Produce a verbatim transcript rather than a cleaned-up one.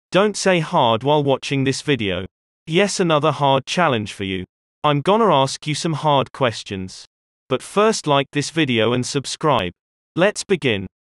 Don't say hard while watching this video. Yes, another hard challenge for you. I'm gonna ask you some hard questions. But first, like this video and subscribe. Let's begin.